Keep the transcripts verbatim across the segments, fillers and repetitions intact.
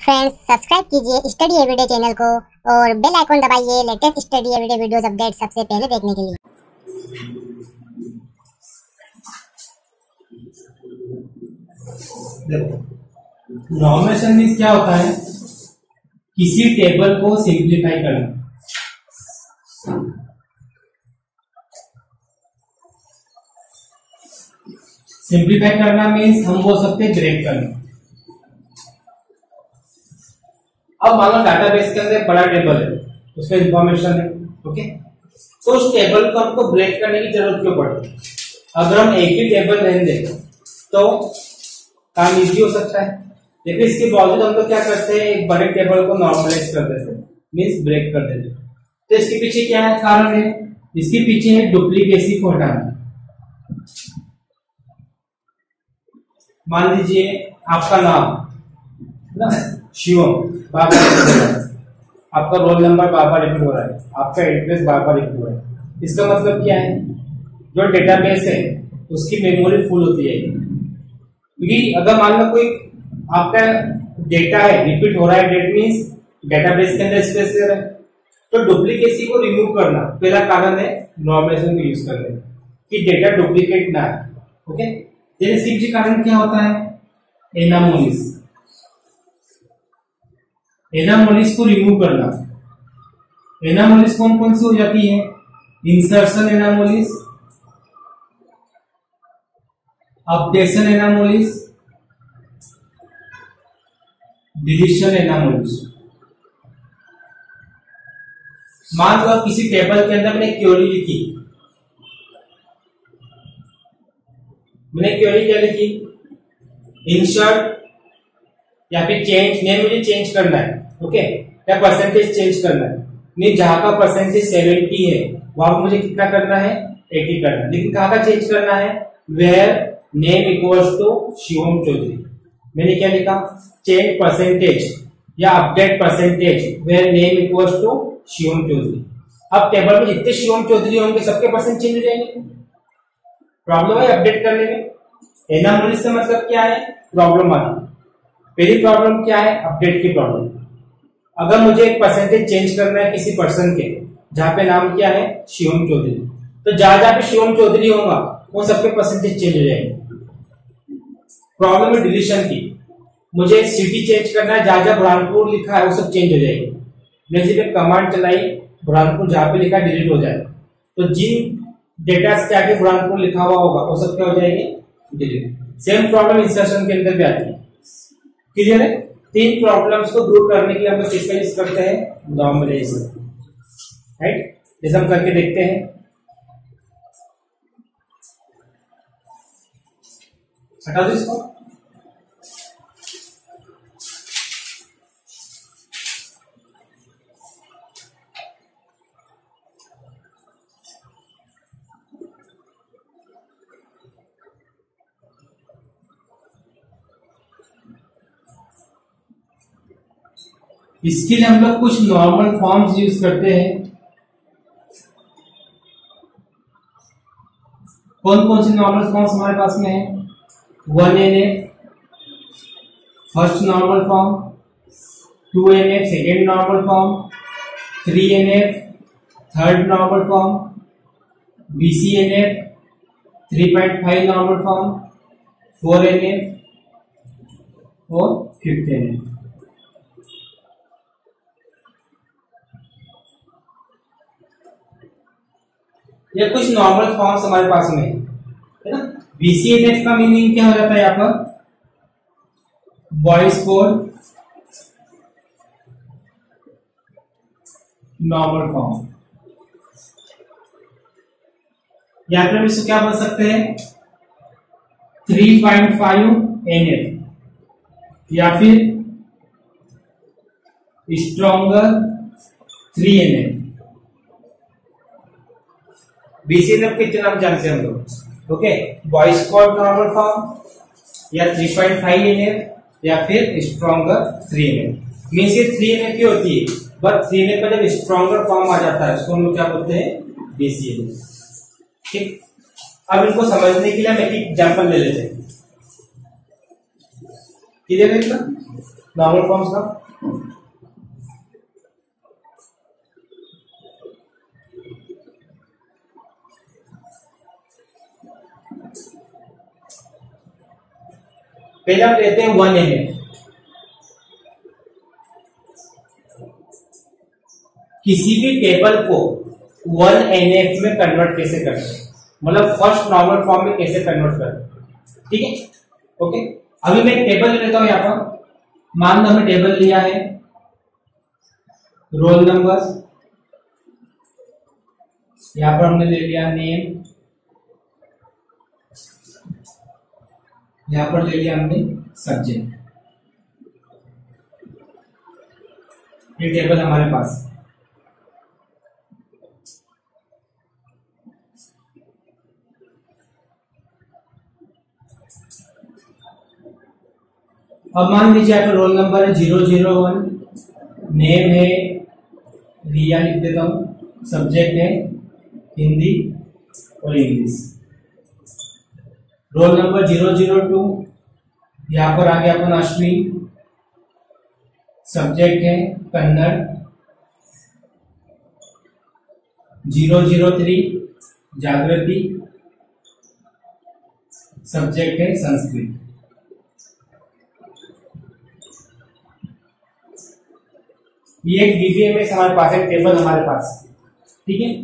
Friends subscribe कीजिए study everyday channel को और बेल आइकन दबाइए latest study everyday videos update सबसे पहले देखने के लिए। देखो नॉर्मेशन मीन्स क्या होता है, किसी टेबल को सिंप्लीफाई करना। सिंप्लीफाई करना मीन्स हम बोल सकते हैं ब्रेक करना। अब मान लो डाटाबेस के अंदर बड़ा टेबल है, उसमें इंफॉर्मेशन है, ओके, तो उस टेबल को हमको ब्रेक करने की जरूरत क्यों पड़ती है? अगर हम एक ही टेबल रहने दें तो काम इजी हो सकता है, लेकिन इसके बावजूद हम लोग क्या करते हैं, एक बड़े टेबल को नॉर्मलाइज कर देते हैं, मीन्स ब्रेक कर देते हैं। तो इसके पीछे क्या है कारण है? इसके पीछे है डुप्लीकेसी को हटाना। मान लीजिए आपका नाम ना शिवम बार बार रिपीट हो रहा है, आपका रोल नंबर बार बार रिपीट हो रहा है, आपका एड्रेस बार बार रिपीट हो रहा है। इसका मतलब क्या है, जो डेटाबेस है उसकी मेमोरी फुल होती है, क्योंकि अगर मान लो कोई आपका डेटा है रिपीट हो रहा है, डेट मीन्स डेटाबेस के अंदर स्पेस ले रहा है। तो डुप्लीकेसी को रिमूव करना पहला कारण है नॉर्मलाइजेशन को यूज करने कि डेटा डुप्लीकेट ना है, ओके। इसके पीछे कारण क्या होता है? एनामोलीज। एनामोलीज को रिमूव करना। एनामोलीज कौन कौन सी हो जाती है? Insertion anomalies, updation anomalies, deletion anomalies. मान लो किसी टेबल के अंदर मैंने क्वेरी लिखी, मैंने क्वेरी क्या लिखी, इंसर्ट या फिर चेंज, नेम मुझे चेंज करना है, ओके, या परसेंटेज चेंज करना है। नहीं, जहां का परसेंटेज सेवेंटी है वहां मुझे कितना करना है, एटी करना है। लेकिन कहां का चेंज करना है? Where name equals to Shivam Chaudhary. मैंने क्या लिखा, चेंज परसेंटेज या update percentage where name equals to Shivam Chaudhary. अब टेबल में जितने शिवम चौधरी होंगे सबके परसेंट चेंज हो जाएंगे। प्रॉब्लम है अपडेट करने में। एनामोली से मतलब क्या है? प्रॉब्लम आना। पहली प्रॉब्लम क्या है? अपडेट की प्रॉब्लम। अगर मुझे एक परसेंटेज चेंज करना है किसी पर्सन के, जहां पे नाम क्या है, शिवम चौधरी, तो जहां जहां पे शिवम चौधरी होगा वो सबके परसेंटेज चेंज हो जाएंगे। प्रॉब्लम है डिलीशन की, मुझे सिटी चेंज करना है, जहां जहां बुरहानपुर लिखा है वो सब चेंज हो जाएगी। मैंने सिर्फ कमांड चलाई, बुरहानपुर जहां पे लिखा डिलीट हो जाए, तो जिन डेटा के आगे बुरहानपुर लिखा हुआ होगा वो सब क्या हो जाएंगे, डिलीट। सेम प्रॉब्लम इंसर्शन के अंदर भी आती है। क्लियर है? तीन प्रॉब्लम्स को दूर करने के लिए हम लोग किसका यूज करते हैं? Normalization, right. जैसे हम करके देखते हैं, हटा दो इसको। इसके लिए हम लोग कुछ नॉर्मल फॉर्म्स यूज करते हैं। कौन कौन से नॉर्मल फॉर्म्स हमारे पास में है? One N F first normal form, two N F second normal form, three N F third normal form, B C N F three point five normal form, four N F और fifth N F. ये कुछ normal forms हमारे पास में है ना। BCNF का meaning क्या हो जाता है? यहाँ पर बॉयज कोड नॉर्मल फॉर्म। यहाँ पर हम इसको क्या बोल सकते हैं? Three point five N F या फिर stronger three N F. BCNF के नाम जानते हैं हम लोग, okay. Boyce Codd normal form या थ्री पॉइंट फाइव एनएफ या फिर स्ट्रॉन्गर थ्री एनएफ। मींस ये थ्री एनएफ की होती है, बट थ्री एनएफ का जब स्ट्रॉन्गर फॉर्म आ जाता है उसको हम लोग क्या बोलते हैं? बीसीएनएफ, ठीक। अब इनको समझने के लिए हम एक एग्जांपल ले लेते हैं। क्लियर है इतना? नॉर्मल फॉर्म्स का। पहले हम लेते हैं वन एन एफ। किसी भी टेबल को वन एन एफ में कन्वर्ट कैसे करते हैं, मतलब फर्स्ट नॉर्मल फॉर्म में कैसे कन्वर्ट करते हैं, ठीक है। ओके, अभी मैं एक टेबल लेता हूं। यहां पर मान लो हमने टेबल लिया है रोल नंबर, यहां पर हमने ले लिया नेम, यहां पर ले लिया हमने सब्जेक्ट। ये टेबल हमारे पास। अब मान लीजिए आपका रोल नंबर है जीरो जीरो वन, नेम है रिया लिख देता हूं, सब्जेक्ट है हिंदी और English. Roll number zero zero two, यहां पर आगे अपन अश्विन, सब्जेक्ट है Kannada. Zero zero three Jagriti, subject है संस्कृत। ये एक डीबीएमएस हमारे पास है, टेबल हमारे पास, ठीक है।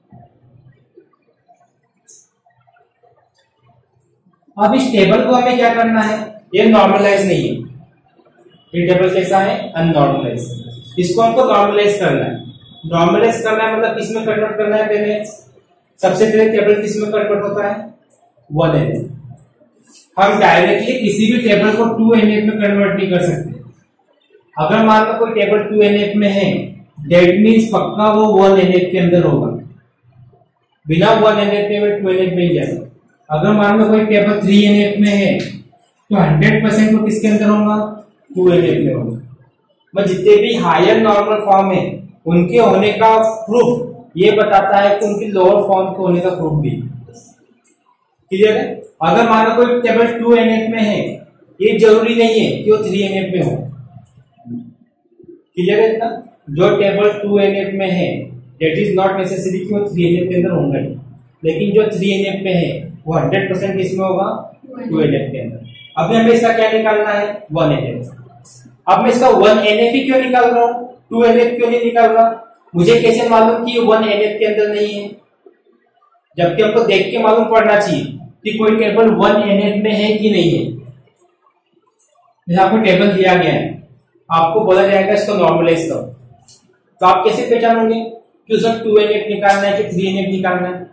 अब इस टेबल को हमें क्या करना है, ये नॉर्मलाइज नहीं है, ये टेबल कैसा है, अननॉर्मलाइज। इसको हमको नॉर्मलाइज करना है। नॉर्मलाइज करना है मतलब किसमें कन्वर्ट करना है, पहले सबसे पहले टेबल किसमें कन्वर्ट होता है, वन एन एफ। हम डायरेक्टली किसी भी टेबल को टू एन एफ में कन्वर्ट नहीं कर सकते। अगर मान लो कोई टेबल टू एन एफ में है, डेट मीन्स पक्का वो वन एन एफ के अंदर होगा, बिना वन एन एफ में टू एन एफ में जाएगा। अगर मान लो कोई टेबल थ्री एन एफ में है तो हंड्रेड परसेंट वो किसके अंदर होगा, टू एन एफ में होगा। मतलब जितने भी हायर नॉर्मल फॉर्म है उनके होने का प्रूफ ये बताता है कि उनकी लोअर फॉर्म के होने का प्रूफ भी। क्लियर है। अगर मान लो कोई टेबल टू एन एफ में है, ये जरूरी नहीं है कि वो थ्री एन एफ में हो। क्लियर है ना, जो टेबल टू एन एफ में है दैट इज नॉट नेसेसरी कि वो थ्री एन एफ के अंदर होंगे, लेकिन जो थ्री एन एफ में है वो हंड्रेड परसेंट किसमें होगा, टू एन एफ के अंदर। अभी हमें इसका क्या निकालना है, वन एन एफ। अब मैं इसका वन एन एफ ही क्यों निकाल रहा हूं, टू एन एफ क्यों नहीं निकाल रहा। मुझे कैसे मालूम कि वन एन एफ के अंदर नहीं है, जबकि हमको देख के मालूम पड़ना चाहिए कि कोई टेबल वन एन एफ में है कि नहीं है। जैसे आपको टेबल दिया गया है, आपको बोला जाएगा इसको नॉर्मलाइज करो, तो आप कैसे पहचानोगे कि उसका टू एन एफ निकालना है कि थ्री एन एफ निकालना है।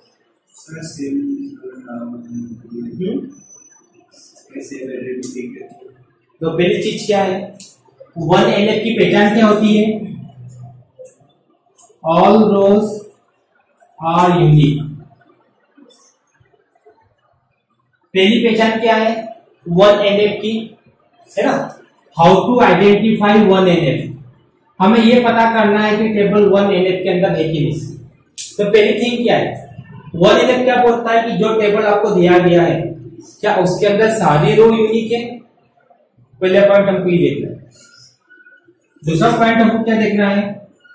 तो पहली चीज क्या है, वन एन एफ की पहचान क्या होती है, ऑल रोज आर यूनिक। पहली पहचान क्या है, वन एन एफ की, है ना। How to identify one N F, हमें यह पता करना है कि टेबल वन एन एफ के अंदर है कि नहीं। तो पहली थिंग क्या है, वन एन एफ क्या बोलता है कि जो टेबल आपको दिया गया है क्या उसके अंदर सारी रो यूनिक है। पहले पॉइंट हमको ये देखना है। दूसरा पॉइंट हमको क्या देखना है,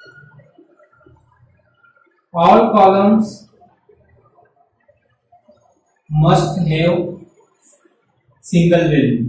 all columns must have single value.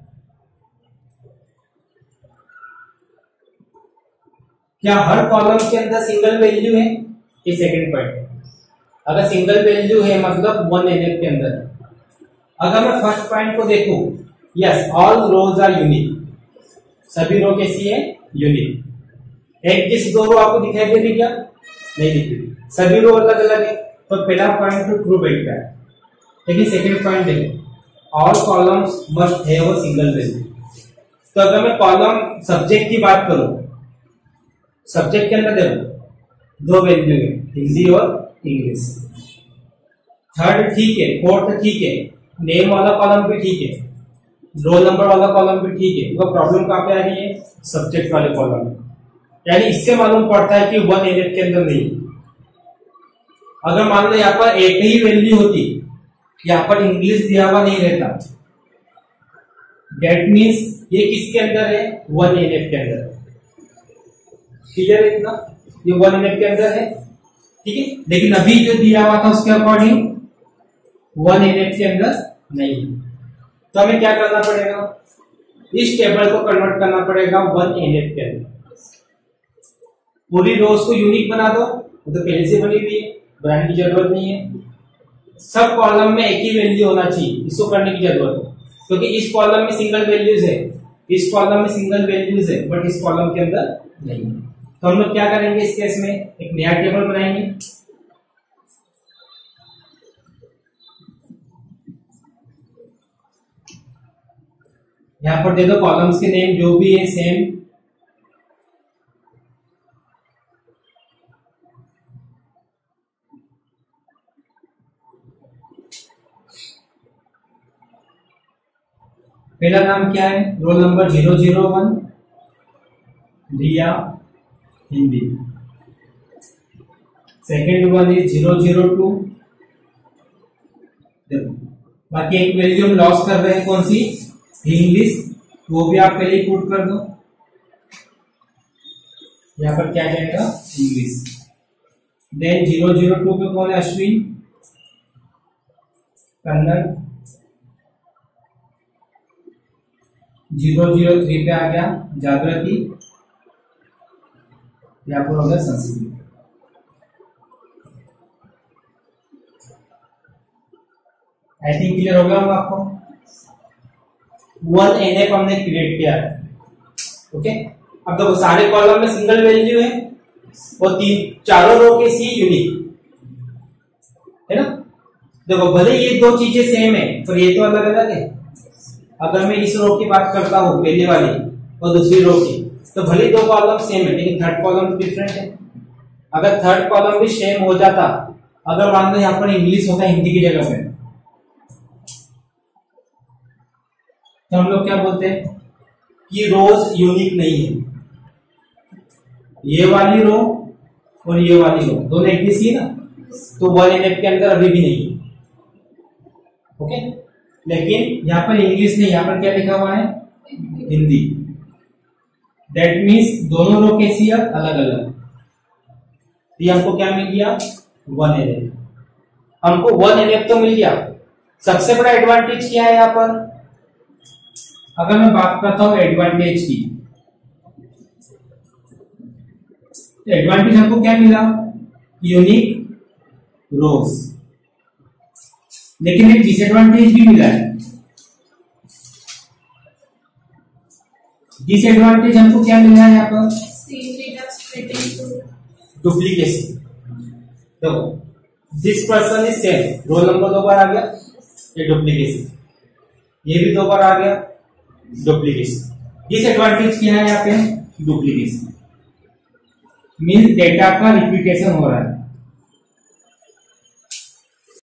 क्या हर कॉलम के अंदर सिंगल वैल्यू है, ये सेकंड पॉइंट है। अगर सिंगल वैल्यू है मतलब वन एन एफ के अंदर। अगर मैं फर्स्ट पॉइंट को देखूं, yes all rows are unique, सभी रो कैसी है, यूनिक। एक किस दो रो आपको दिखाई दे रही क्या, नहीं दिख रही, सभी रो अलग अलग है। तो पहला पॉइंट तो ट्रू बैठ रहा है। लेकिन सेकंड पॉइंट देखो, all columns must have a single value. तो अगर मैं कॉलम सब्जेक्ट की बात करूं, सब्जेक्ट के अंदर देखो दो वैल्यू है, हिंदी और इंग्लिश। थर्ड ठीक है, फोर्थ ठीक है, नेम वाला कॉलम भी ठीक है, रोल नंबर वाला कॉलम भी ठीक है। तो प्रॉब्लम कहां पे आ रही है, सब्जेक्ट वाले कॉलम में। यानी इससे मालूम पड़ता है कि वन एन एफ के अंदर नहीं। अगर मान लो यहाँ पर एक ही वैल्यू होती, यहाँ पर इंग्लिश दिया हुआ नहीं रहता, दैट मीन्स ये किसके अंदर है, वन एनएफ के अंदर। क्लियर है इतना, ये वन एनएफ के अंदर है, ठीक है। लेकिन अभी जो दिया हुआ था उसके अकॉर्डिंग वन एनएफ के अंदर नहीं है, तो हमें क्या करना पड़ेगा, इस टेबल को कन्वर्ट करना पड़ेगा वन एनएफ के अंदर। पूरी रोज को यूनिक बना दो, वो तो पहले से बनी हुई है, बनाने की जरूरत नहीं है। सब कॉलम में एक ही वैल्यू होना चाहिए, इसको करने की जरूरत है, क्योंकि इस कॉलम में सिंगल वैल्यूज है, इस कॉलम में सिंगल वैल्यूज है, बट इस कॉलम के अंदर नहीं है। तो हम लोग क्या करेंगे इस केस में, एक नया टेबल बनाएंगे। यहां पर दे दो कॉलम्स के नेम जो भी है सेम, पहला नाम क्या है, roll number zero zero one, Riya Hindi. Second one is zero zero two. बाकी एक वैल्यू हम लॉस कर रहे हैं, कौन सी, इंग्लिश, वो भी आप पहले ही पुट कर दो। यहां पर क्या जाएगा, English. Then zero zero two पे कौन है, Ashwin, Kannada. Zero zero three पे आ गया जागृति, या फिर हो गया संस्कृत। आई थिंक क्लियर हो गया होगा आपको। वन एनएफ हमने क्रिएट किया है, ओके। अब देखो सारे कॉलम में सिंगल वैल्यू है और तीन चारों रो के सी यूनिक है ना। देखो भले ये दो चीजें सेम है पर ये तो अलग अलग है। अगर मैं इस रो की बात करता हूँ पहले वाली और दूसरी रो की, तो भले दो कॉलम सेम है लेकिन थर्ड कॉलम डिफरेंट है। अगर थर्ड कॉलम भी सेम हो जाता, अगर मान लो यहाँ पर इंग्लिश होता हिंदी की जगह पे, तो हम लोग क्या बोलते हैं कि रोज यूनिक नहीं है। ये वाली रो और ये वाली रो दोनों एक जैसी है ना, तो वन एनएफ के अंदर अभी भी नहीं है, ओके। लेकिन यहाँ पर इंग्लिश नहीं, यहाँ पर क्या लिखा हुआ है, हिंदी। दैट मीन्स दोनों रो कैसी है, अलग अलग। ये हमको क्या मिल गया, वन एनएफ। हमको वन एनएफ तो मिल गया। सबसे बड़ा एडवांटेज क्या है यहाँ पर, अगर मैं बात करता हूं एडवांटेज की, एडवांटेज हमको क्या मिला, यूनिक रोज। लेकिन एक डिसएडवांटेज भी मिला है। डिसएडवांटेज हमको क्या मिला है यहाँ पर, डुप्लीकेशन। तो this person is same, roll number दो बार आ गया, ये डुप्लीकेशन। ये भी दो बार आ गया, डुप्लीकेशन। डिसएडवांटेज क्या है यहाँ पे, डुप्लीकेशन मीन्स डेटा का रिपीटेशन हो रहा है।